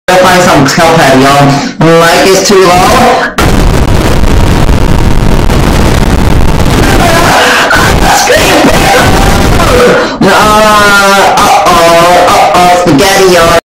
Gotta find some help, y'all. Mic is too low.